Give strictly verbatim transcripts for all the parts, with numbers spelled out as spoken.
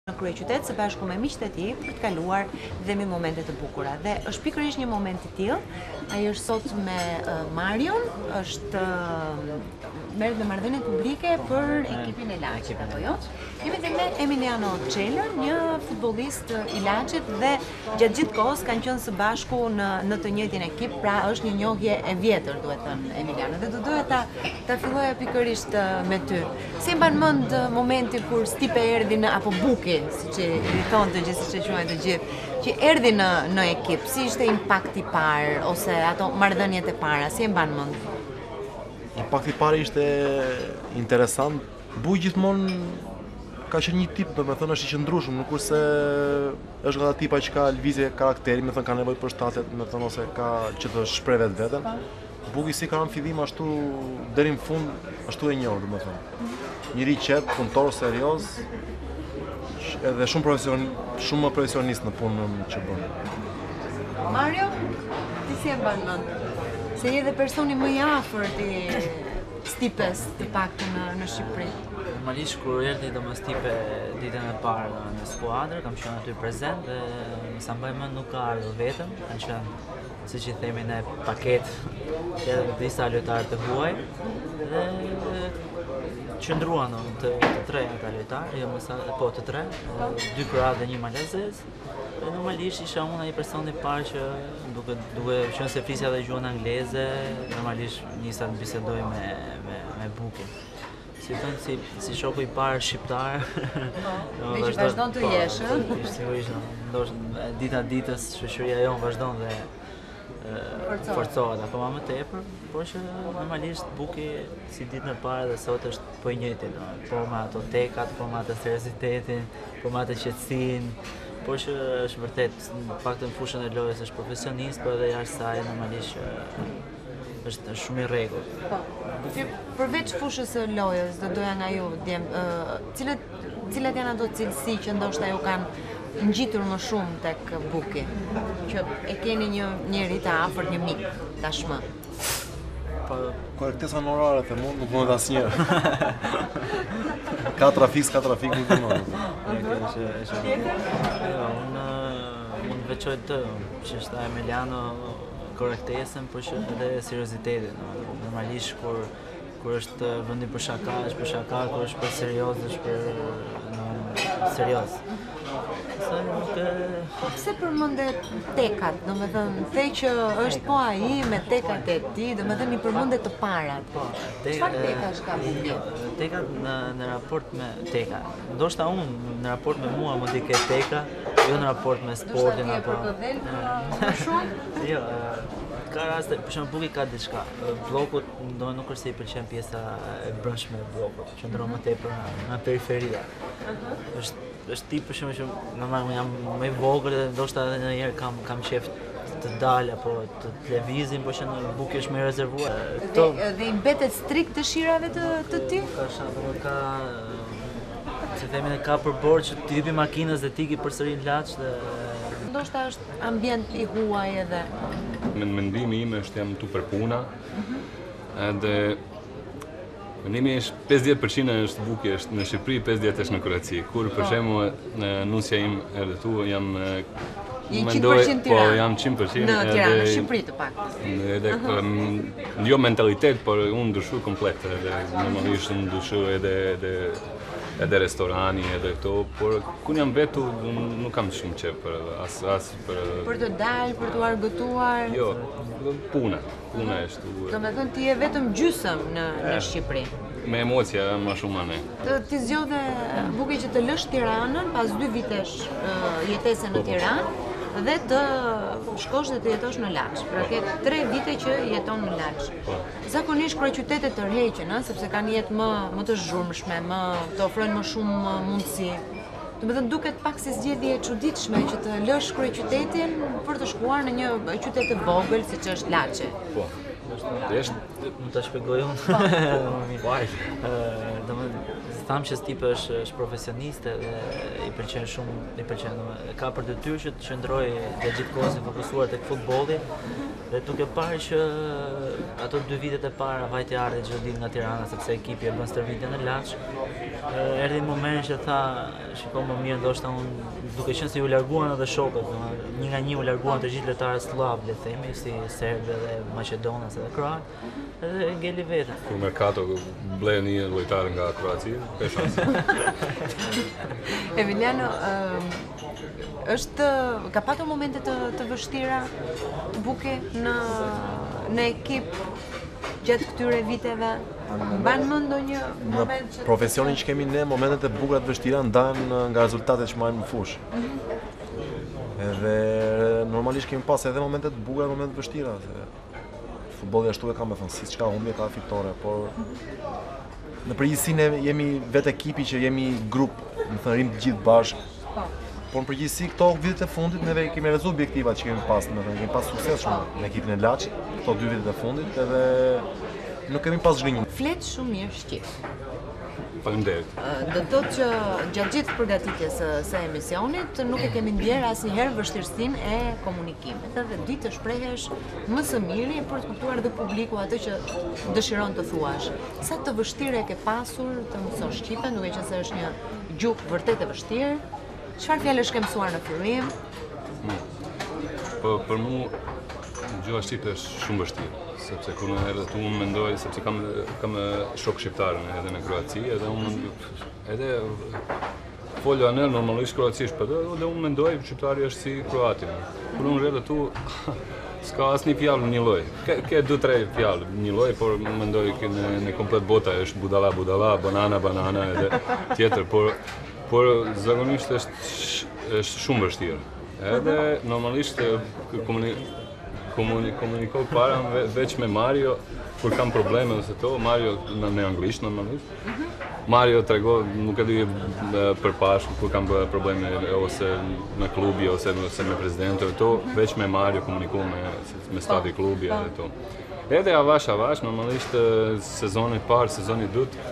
në kryeqytet së bashku me miqtë e tij për të kaluar dhe me momente të bukura. Dhe është pikërisht një moment i tillë. Ai është sot me uh, Marion, është uh, merret me marrëdhënie publike për ekipin e Laçit apo jo? Jemi dhe me Emiliano Çelër, një futbollist i Laçit dhe gjatë gjithë kohës kanë qenë së bashku në në të njëjtin ekip, pra është një njohje e vjetër, duhet thënë Emiliano. Dhe do doja ta ta filloja pikërisht me ty. Si mban mend momenti kur Stipe erdhi në apo Buki, siç i thonë të gjithë, siç e quajnë të gjithë, që erdhi në në ekip, si ishte impakti i parë ose ato marrëdhëniet e para, si e mban mend? Impakti i parë ishte interesant. Buki gjithmonë ka qenë një tip, do të thënë është i qëndrueshëm, nuk është se është nga tipa që ka lëvizje karakteri, më thënë ka nevojë për shtatet, më thënë ose ka që të shpreh vetveten. Buki si ka në fillim ashtu deri në fund, ashtu e njohur, do të thënë. Njëri qet, punëtor, serioz, edhe shumë profesion, shumë më profesionist në punën që bën. Mario, ti si e mban mend? Se je dhe personi më i afërt i Stipes të paktën në, në Shqipëri. Normalisht kur erdhi domos Stipe ditën e parë në skuadër, kam qenë aty prezent dhe sa mbaj mend nuk ka ardhur vetëm, kanë qenë siç i themi ne paketë, edhe disa lojtarë të huaj dhe qëndruan të, të tre ata lojtarë, jo më sa po të tre, dy kroatë dhe një malezez. Dhe normalisht isha unë ai person i parë që duke duke qenë se flisja dhe gjuhën angleze, normalisht nisa të bisedoj me me me Bukin. Si thënë, si, si shoku i parë shqiptar. Po, me që vazhdon të jesh, ë? Sigurisht, ndoshta dita ditës shoqëria jonë vazhdon dhe forcohet, apo më tepër, por që normalisht Buki si ditën e parë dhe sot është po i njëjti, po me ato tekat, po me atë seriozitetin, po me atë qetësinë, por që është vërtet, në paktën në fushën e lojës është profesionist, por edhe jashtë saj normalisht është shumë i rregullt. Po. Përveç fushës së lojës, do doja nga ju, djem, uh, cilat cilat janë ato cilësi që ndoshta ju kanë ngjitur më shumë tek Buki, që e keni një njeri të afërt, një mik tashmë? Po, korrektesa morale të mund nuk mund asnjëherë. Ka trafik, ka trafik nuk mund. Unë mund të veçoj të që është Emiliano korrektesën, por që edhe seriozitetin. Normalisht kur kur është vendi për shaka, është për shaka, kur është për serioz, është për serioz. Sa nuk e... Pse përmende tekat, do me thënë, the që është po ai me tekat e tij, do me thënë i përmende të parat. Po, çfarë tekash ka Buki? Tekat në në raport me teka. Ndoshta unë në raport me mua mund të ketë teka, jo në raport me sportin apo. Më shumë? Jo, ka raste, për shembull Buki ka diçka. Bllokut ndonë nuk është se i pëlqen pjesa e brendshme e bllokut, qëndron më tepër në periferia. Është është tip për shembull që normalisht jam më i vogël dhe ndoshta edhe ndonjëherë kam kam qejf të dal apo të lëvizim, por që në Buki është më i rezervuar. Dhe, dhe i mbetet strikt dëshirave të të tij? Ka shapo, ka se themi ka përbor që të hypi makinës dhe tiki përsëri në Laç dhe ndoshta është ambient i huaj edhe. Në mendimi im është jam tu për puna. Edhe mendimi është pesëdhjetë përqind është Buki është në Shqipëri, pesëdhjetë është në Kroaci. Kur për shembull nusja im erdhi tu, jam mendoj, po jam qind përqind në Tiranë, në Shqipëri të paktën. Edhe jo mentalitet, por unë ndryshoj komplet, edhe normalisht unë ndryshoj edhe edhe edhe restorani, edhe këto, por kur jam vetu nuk kam shumë qef për as as për për të dalë, për të argëtuar. Jo, puna, puna është. Do me thënë ti je vetëm gjysëm në në Shqipëri. Me emocija më shumë anë. Të ti zgjodhe Buki që të lësh Tiranën pas dy vitesh uh, jetese në Tiranë dhe të shkosh dhe të jetosh në Laç. Pra ke tre vite që jeton në Laç. Zakonisht kryeqytetet tërheqen, ëh, sepse kanë jetë më më të zhurmshme, më të ofrojnë më shumë mundësi. Do të thënë duket pak si zgjedhje e çuditshme që të lësh kryeqytetin për të shkuar në një qytet të vogël siç është Laçi. Po. Është mund ta shpjegoj unë. Vaj. Domethënë tham që Stipe është, është profesioniste dhe i pëlqen shumë, i pëlqen, ka për detyrë që të qëndrojë dhe gjithë kohës e fokusuar tek futbolli. Dhe duke parë që ato dy vitet e para vajti ardhi që dil nga Tirana sepse ekipi e bën stërvitjen në Laç. Erdhi një moment që tha, shiko më mirë ndoshta unë duke qenë se u larguan edhe shokët, një nga një u larguan të gjithë lojtarët slav, le të themi, si serbë dhe maqedonas edhe kroat, edhe ngeli veten. Kur Mercato ble një lojtar nga Kroacia, ka shanse. Emiliano, është ka patur momente të, të vështira Buki në në ekip gjatë këtyre viteve? Mban mend ndonjë moment që Në profesionin që kemi ne, momentet e bukura të vështira ndahen nga rezultatet që marrim në fushë. Edhe normalisht kemi pas edhe momente të bukura dhe momente të vështira. Se futbolli ashtu e ka me thënë, si çka humbje ka fitore, por në përgjithësi ne jemi vetë ekipi që jemi grup, më thënë rrim të gjithë bashkë. Por në përgjithësi këto vitet e fundit neve kemi realizuar objektivat që kemi pas, më thënë, kemi pas sukses shumë në ekipin e Laçit, këto dy vitet e fundit, edhe nuk kemi pas zhgënjim. flet shumë mirë shqip. Faleminderit. Do të thotë që gjatë gjithë përgatitjes së, së emisionit nuk e kemi ndjerë asnjëherë vështirësinë e komunikimit, edhe di të shprehesh më së miri për të kuptuar dhe publiku atë që dëshiron të thuash. Sa të vështirë e ke pasur të mësosh shqipen, duke qenë se është një gjuhë vërtet e vështirë? Çfarë fjalësh ke mësuar në fillim? Po për mua gjuha shqipe është shumë vështirë, sepse kur në herë tu unë mendoj, sepse kam kam shok shqiptarën edhe në Kroaci, edhe unë edhe folja në normalisht kroacisht, por edhe unë mendoj shqiptari është si kroati. Kur unë rreth tu s'ka asnjë fjalë një lloj. Ke, ke dy tre fjalë një lloj, por mendoj që në, në komplet bota është budalla budalla, banana banana edhe tjetër, por por zakonisht është është shumë vështirë. Edhe normalisht komuni, komuni, komunikoj para ve, veç me Mario kur kam probleme ose to, Mario në, në anglisht normalisht. Mario tregon, nuk e di përpash kur kam probleme ose në klubi ose, ose me prezidentin to, veç me Mario komunikoj me me stadi klubi edhe to. Edhe avash avash normalisht sezoni i parë, sezoni i dytë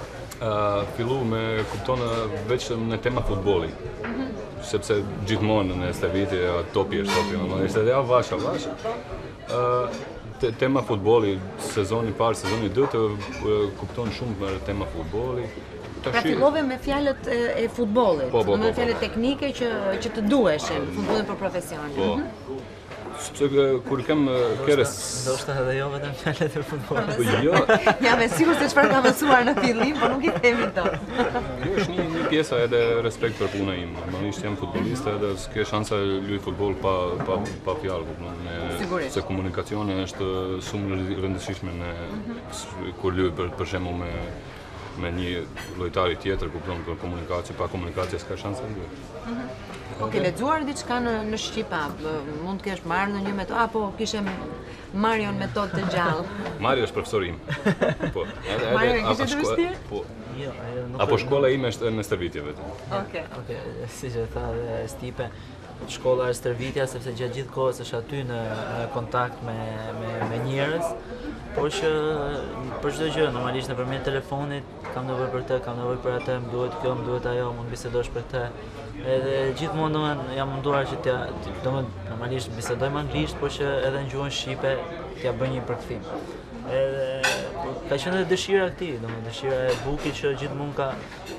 Uh, fillu me kupton veç në tema futbolli. Mm-hmm. Sepse gjithmonë në stërvitje topi është topi, normalisht edhe avash avash. Uh, te, tema futbolli, sezoni i parë, sezoni i dytë uh, kupton shumë për tema futbolli. Pra fillove me fjalët e, e futbollit, po, po, me po, fjalët po. teknike që që të duheshin futbollin për profesionin. Po. Mm-hmm. Sepse kur kem keres Ndoshta edhe jo vetëm fjalët e futbollit. Po jo. Jam e sigurt se çfarë ka mësuar në fillim, por nuk i themi dot. Jo, është një, një pjesa edhe respekt për punën ime. Normalisht jam futbollist edhe s'ke shansa luaj futboll pa pa pa fjalë, kupton. Se komunikacioni është shumë e rëndësishme në mm-hmm. kur luaj për për shembull me me një lojtar tjetër, kupton, për komunikacië, pa komunikacië s'ka shanse luaj. Mm-hmm. Po ke lexuar diçka në në shqip, mund të kesh marrë në një metodë apo kishe Marion metodë të gjallë? Mario është profesor im. Po. Edhe Mario kishte të vështirë? Po. Jo, ajo nuk. Apo shkolla ime është në stërvitje vetëm. Okej. Okej, si që tha dhe Stipe, shkolla është stërvitja sepse gjatë gjithë kohës është aty në, në kontakt me me me njerëz, por që për çdo gjë normalisht nëpërmjet telefonit kam nevojë për të, kam nevojë për atë, më duhet kjo, më duhet ajo, mund bisedosh për këtë. Edhe gjithmonë domethënë jam munduar që t'ja domethënë normalisht bisedojmë anglisht, por që edhe në gjuhën shqipe t'ja bëj një përkthim. Edhe ka qenë edhe dëshira e këtij, domethënë dëshira e Bukit që gjithmonë ka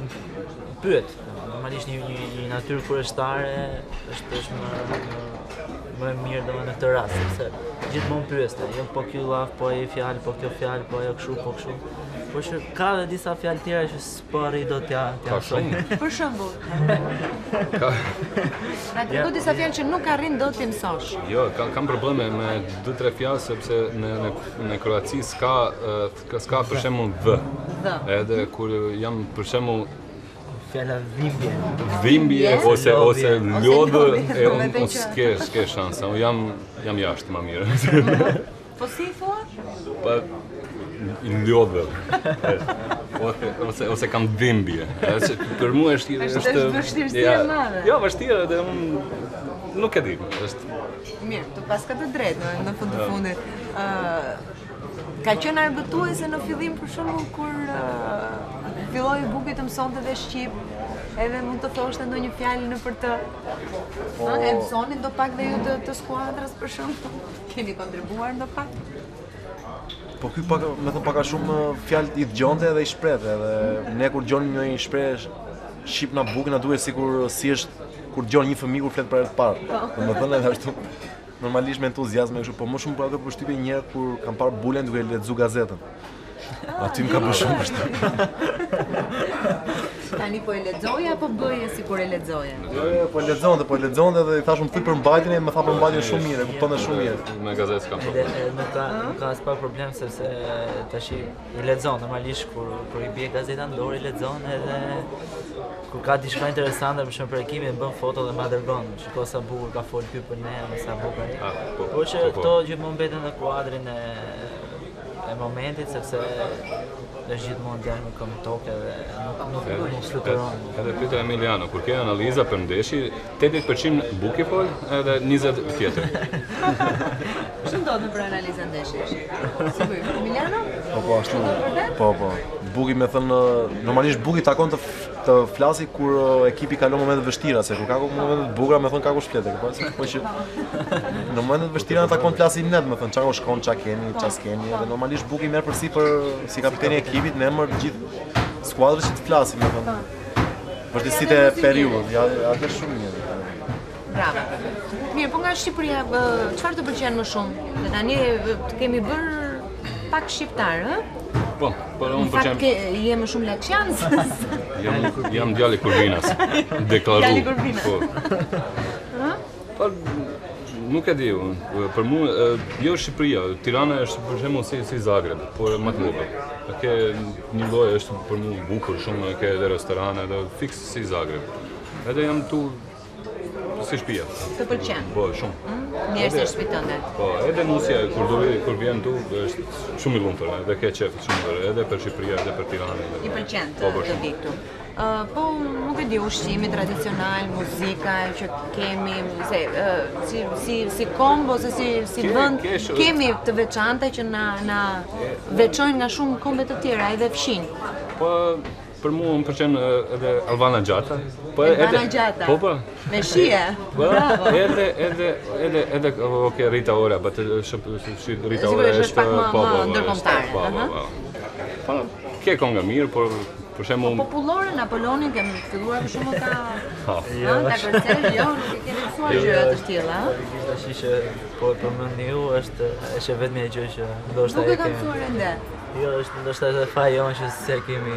pyet. Normalisht një një, një natyrë kurioztare është është më më, më e mirë domethënë në këtë rast, sepse gjithmonë pyeste, jo po ky llaf, po ai fjalë, po kjo fjalë, po ajo kështu, po kështu. Por që ka edhe disa fjalë tjera që s'po arri dot t'ja t'ja shoj. Për shembull, Ka na tregon disa fjalë që nuk arrin dot të mësosh. Jo, ka, kam probleme me dy tre fjalë sepse në në në Kroaci s'ka uh, s'ka për shembull v. V. Edhe kur jam për shembull Fjala dhimbje. dhimbje Yes. ose ose Ose lodhë, lodhë, e do unë me thënë unë që- s'ke s'ke shansa. Unë jam jam jashtë më mirë. Po si thua? Pa lodhë. Ose ose ose kam dhimbje. Edhe që për mua është Është- është është vështirësi ja, e madhe. Jo, vështirë edhe unë nuk e di. Është Mirë, tu pas ka të drejtë në, në fund të fundit. Ë ka qenë argëtuese në fillim për shembull kur uh, filloi Buki të mësonte dhe shqip, edhe mund të thoshte ndonjë fjalë nëpër të. Ha, e mësoni ndo pak dhe ju të, të skuadrës për shembull? Keni kontribuar ndo pak? Po ky pak, me thënë pak a shumë fjalë i dëgjonte edhe i shprehte, edhe ne kur dëgjonim një shprehje shqip na Buki na duhet sikur si është kur dëgjon një fëmijë kur flet për herë të parë. Domethënë edhe ashtu normalisht me entuziazëm e kështu, po më shumë për atë përshtypje një herë kur kam parë Bulen duke lexuar gazetën. Aty më ka bërë shumë vështirë. Tani po e lexoje apo bëje sikur e lexoje? Jo, po e lexonte, po e lexonte dhe i thash më thuj për mbajtjen e më tha për mbajtjen shumë mirë, e kuptonte shumë mirë. Me gazetë s'kam Edhe problem. nuk ka nuk ka as pak problem sepse tash i lexon normalisht kur kur i bie gazeta në dorë i lexon edhe kur ka diçka interesante për shembull për ekipin bën foto dhe ma dërgon. Shiko sa bukur ka fol ky për ne, sa bukur ai. Ah, po, Po që po, po. këto gjithmonë mbeten në kuadrin e e momentit sepse është gjithmonë djalë me këmbë tokë dhe nuk nuk nuk fluturon. Edhe pyeta Emiliano, kur ke analiza për ndeshje, tetëdhjetë përqind Buki fol edhe njëzet tjetër. Ç'më ndodhi për analizën ndeshjes? Si bëj? Emiliano? Po po ashtu. Po po. Buki me thënë normalisht Buki takon të të flasi kur ekipi kalon momente të vështira, se kur ka momente të bukura me thënë ka kush fletë, po po që në momente të vështira na takon flasi net, me thënë çka shkon, çka keni, ç'a skeni, dhe normalisht Buki merr përsipër për si kapiteni i ekipit në emër të gjithë skuadrës që të flasin, me thënë. Vërtetësitë e periudhës, ja atë është shumë mirë. Bravo. Mirë, po nga Shqipëria, çfarë të pëlqen më shumë? Dhe tani të kemi bërë pak shqiptar, ë? Po, po Në unë fakt përqem, ke je më shumë laçianës. jam, jam djali Kurvinas, deklaru. Djali Kurvinas. Po. Po, nuk e di, unë, për mu, e, jo Shqipëria, Tirana është për shembull si, si Zagreb, por më të vogël. Ke një lloj është për mu bukur shumë, ke edhe restorane, edhe fiks si Zagreb. Edhe jam tu si shtëpia. Të pëlqen. Po, shumë. Mirë se shtëpi tënde. Po, edhe nusja kur do vi, kur vjen tu është shumë i lumtur, edhe ke qef shumë vërë, edhe për Shqipëria, edhe për Tiranë. I pëlqen Po, të, po, të shumë. vi këtu. Uh, po, nuk e di, ushqimi tradicional, muzika që kemi, se, uh, si, si, si kombo, ose si, si Ke- vend, ke shumë- kemi të veçanta që na, na veçojnë nga shumë kombe të tjera, edhe fshin. Po, për mua më pëlqen e, edhe Albana Gjata. Po, Albana Gjata. Po, po. Me shije. Po, edhe, edhe, edhe, edhe, ok, Rita Ora, but shë, shë, Rita Ora Sigurisht është pak më- po, më po, po, ndërkombëtare, Po, po, aha. po. Po, ke konga mirë, por për shembull, Popullore, Napoleonin, kemi filluar për shumë ka... ha, Ha, ta kërcesh, jo, nuk e keni mësuar gjëra të tilla, ha? Tash që po e përmendni ju është është vetëm një gjë që ndoshta Nuk e e kam kemi. mësuar ende. Jo, është ndoshta edhe faji jonë që se kemi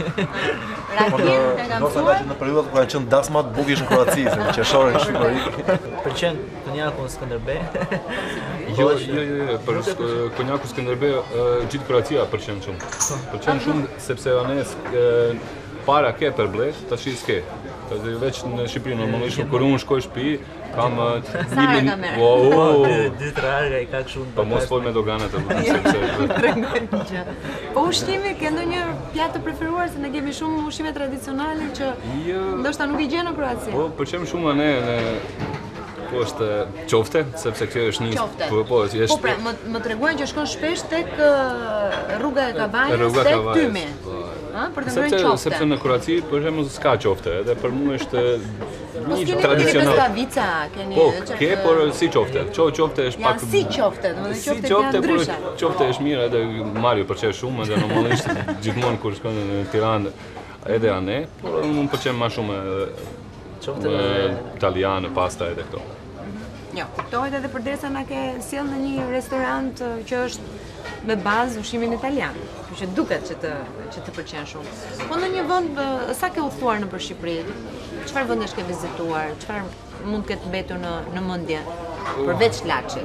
Rakin, e kam Do të mësuar? që në periudhat kur kanë qenë dasmat Buki është në Kroaci, se qeshore në Shqipëri. pëlqen konjakun Skënderbej. Jo, jo, jo, jo, për sk- konjaku Skënderbeu e, gjithë Kroacia pëlqen shumë. Pëlqen shumë sepse anes e, para ke për blet, tash i s'ke. Tash veç në Shqipëri normalisht kur unë shkoj shtëpi, kam e, Sa herë ka merr? Wow, wow. Dy tre arga i ka kështu. Po mos fol me doganat e lutem sepse Tregoj gjë. Po ushqimi, ke ndonjë pjatë të preferuar, se ne kemi shumë ushqime tradicionale që jo. ndoshta nuk i gjen në Kroaci. Po pëlqem shumë ane në po është qofte, sepse kjo është një Qofte. po po është Po pra, më, më treguan që shkon shpesh tek ë, rruga e Kavajës, Rruga tek Kavajës, Tymi. po. Ha, për të sepse ngrënë qofte. sepse në Kroaci për shembull s'ka qofte, edhe për mua është Po një s'keni tradicional. Peskavica, keni Po, çfarë- ke, por si qofte. Qo, qofte është pak... Janë si qofte, domethënë Si qoftet qofte, janë por ndryshe. qofte është mirë, edhe Mario përqesh shumë, edhe normalisht gjithmonë kur shkon në Tiranë edhe ane, por unë më pëlqen më shumë edhe Qofte e, edhe italiane, pasta edhe këto. Jo, kuptohet edhe përderisa na ke sjell në një restorant ë, që është me bazë ushqimin italian. Kështu që duket që të që të pëlqen shumë. Po në një vend ë, sa ke udhëtuar nëpër Shqipëri? Çfarë vendesh ke vizituar? Çfarë mund ketë mbetur në në mendje? Përveç Laçit.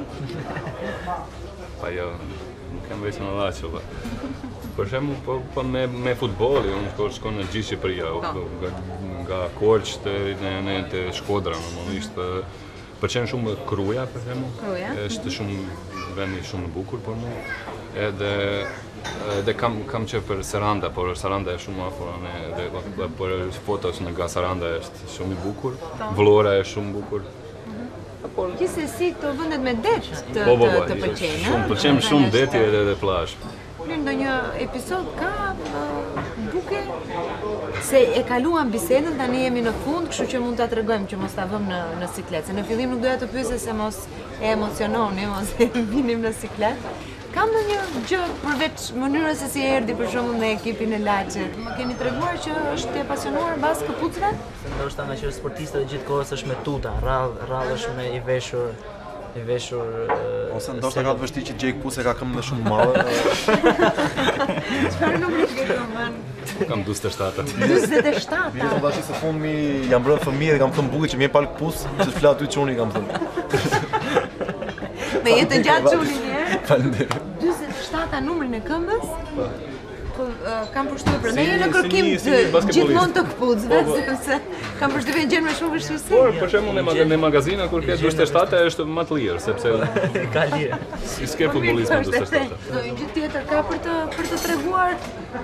Pa jo, nuk kam vetëm në Laço, po. Për shembull, po, po me, me futbolli, unë shko, shkon në gjithë Shqipëria, Po. nga, nga Korç të në, në të Shkodra, normalisht, për pëlqen shumë Kruja, për shembull. Kruja, Është shumë vendi shumë i bukur për mua. Edhe edhe kam kam që për Saranda, por Saranda është shumë afër ne, edhe për fotos nga Saranda është shumë i bukur. Vllora është shumë bukur. Gjithsesi këto vendet me det të Po, po, të, po, të pëlqejnë, shumë ëh? pëlqen shumë deti edhe edhe plazh. Në ndonjë episod ka ë, buk buke, se e kaluam bisedën, tani jemi në fund, kështu që mund ta tregojmë që mos ta vëmë në në siklet. Se në fillim nuk doja të pyesë se mos e emociononi, mos e vinim në siklet. Kam ndonjë gjë përveç mënyrës se si erdhi për shembull në ekipin e Laçit. Më keni treguar që është e pasionuar mbas këpucëve? Ndoshta nga që sportista e gjithkohës është me tuta, rrallë rrallë është me i veshur i veshur ose ndoshta ka të vështirë që gjej këpucë ka këmbë shumë të madhe. Çfarë numri ke këmbën? Kam dyzet e shtatë. dyzet e shtatë. Mi thonë tash se fundmi jam bërë fëmijë dhe kam thënë bukur që më jep pal këpucë, që të flas ty çuni kam thënë. Me jetën gjatë çuni një herë. Faleminderit. dyzet e shtatë numrin e këmbës. Po kam përshtypjen për ne në Si- kërkim si- si të basketbolist. gjithmonë të këpucëve, Po, po. sepse kam përshtypjen gjen me shumë vështirësi. Por për shembull në mag- në magazina kur ke dyzet e shtatë është më të lirë sepse ka lirë. si s'ke futbollist me dyzet e shtatë. Do një gjë tjetër ka për të për të treguar.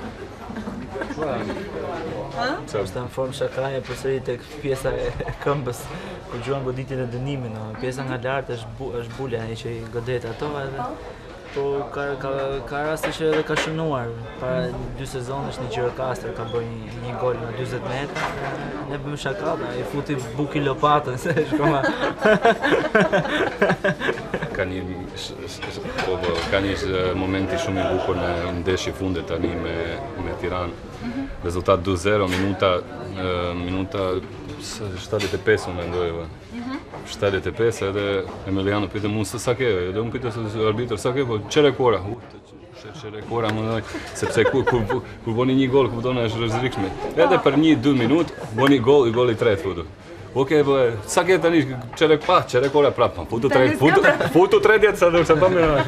Është në formë shakaje përsëri tek pjesa e këmbës kur gjuan goditjen e dënimit, no. Pjesa nga lart është bu, është bula ai që i godet ato edhe po ka ka ka raste që edhe ka shënuar. Para dy sezonesh në Gjirokastër ka bërë një, një gol në dyzet metra. Ne bëm shaka, i futi buki lopatën se shkoma. Ka një sh- sh- po, po, ka një sh- momenti shumë i bukur në ndeshje fundit tani me me Tiranë. Rezultat dy zero, minuta e, minuta shtatëdhjetë e pesë më mendoj. shtatëdhjetë e pesë edhe Emiliano pyete mua se sa ke, edhe unë pyeta se arbitër sa ke, po çere kora. Çere kora më ndoj, sepse kur kur kur boni një gol, kupton është rrezikshme. Edhe për një dy minutë boni gol, i goli i tretë futu. Okej, po sa ke tani çere pa, çere kora prapë. Futu tre, futu futu tre ditë sa do të bëjmë.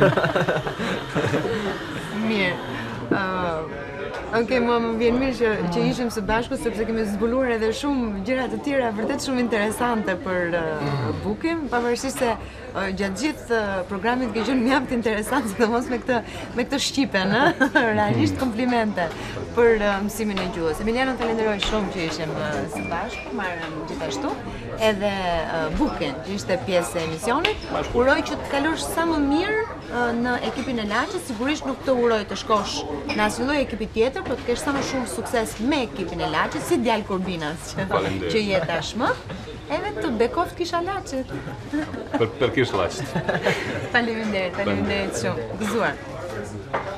Mirë. Uh, Okej, mua më vjen mirë që, që ishim së bashku sepse kemi zbuluar edhe shumë gjëra të tjera vërtet shumë interesante për uh, Bukim, pavarësisht se uh, gjatë gjithë uh, programit ke qenë mjaft interesant, sidomos me këtë me këtë shqipen, ë? Realisht komplimente për uh, mësimin e gjuhës. Emiliano, falenderoj shumë që ishim uh, së bashku, marrëm gjithashtu edhe uh, Bukin, që ishte pjesë e emisionit. Uroj që të kalosh sa më mirë uh, në ekipin e Laçit, sigurisht nuk të uroj të shkosh në asnjë lloj ekipi tjetër, por të kesh sa më shumë sukses me ekipin e Laçit, si djalë Kurbinas që, Faleminderit. që je tashmë. Edhe të bekoft kisha Laçit. Për për kish Laçit. Faleminderit, faleminderit shumë. Gëzuar.